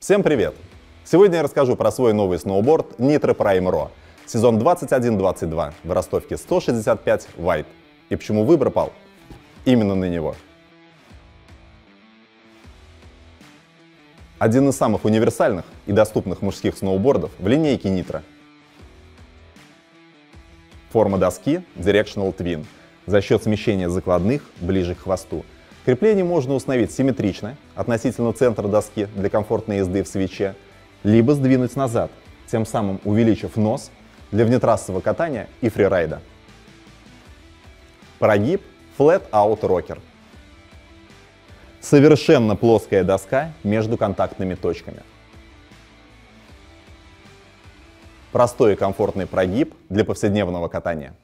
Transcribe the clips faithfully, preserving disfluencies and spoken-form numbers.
Всем привет! Сегодня я расскажу про свой новый сноуборд Nitro Prime Raw, сезон двадцать один двадцать два в ростовке сто шестьдесят пять White. И почему выбор пал именно на него. Один из самых универсальных и доступных мужских сноубордов в линейке Nitro. Форма доски Directional Twin за счет смещения закладных ближе к хвосту. Крепление можно установить симметрично относительно центра доски для комфортной езды в свитче, либо сдвинуть назад, тем самым увеличив нос для внетрассового катания и фрирайда. Прогиб Flat Out Rocker. Совершенно плоская доска между контактными точками. Простой и комфортный прогиб для повседневного катания.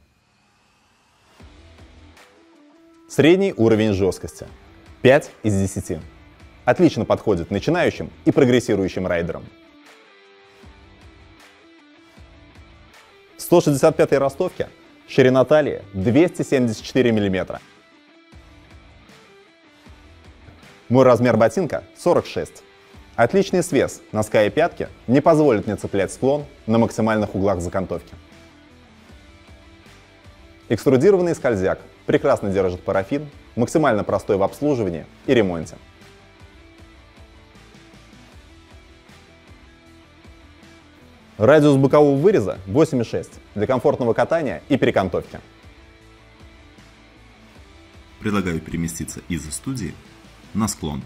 Средний уровень жесткости — пять из десяти. Отлично подходит начинающим и прогрессирующим райдерам. В сто шестьдесят пятой ростовке ширина талии двести семьдесят четыре миллиметра. Мой размер ботинка сорок шесть. Отличный свес носка и пятки не позволит мне цеплять склон на максимальных углах закантовки. Экструдированный скользяк прекрасно держит парафин, максимально простой в обслуживании и ремонте. Радиус бокового выреза восемь и шесть для комфортного катания и перекантовки. Предлагаю переместиться из студии на склон.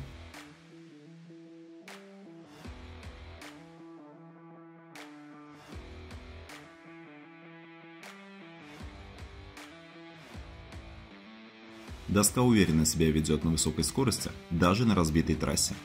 Доска уверенно себя ведет на высокой скорости, даже на разбитой трассе.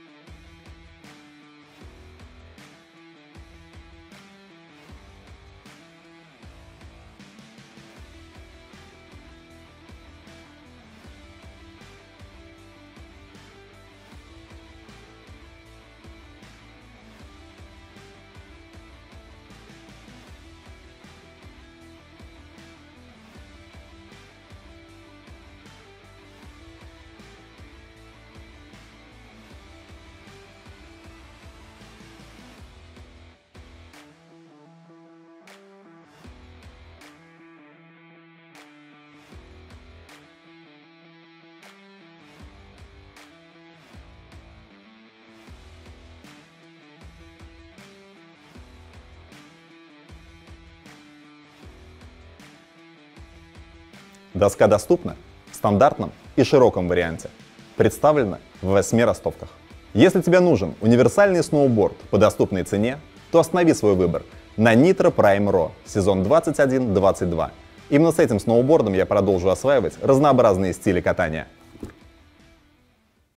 Доска доступна в стандартном и широком варианте. Представлена в восьми ростовках. Если тебе нужен универсальный сноуборд по доступной цене, то останови свой выбор на Nitro Prime Raw сезон двадцать один двадцать два. Именно с этим сноубордом я продолжу осваивать разнообразные стили катания.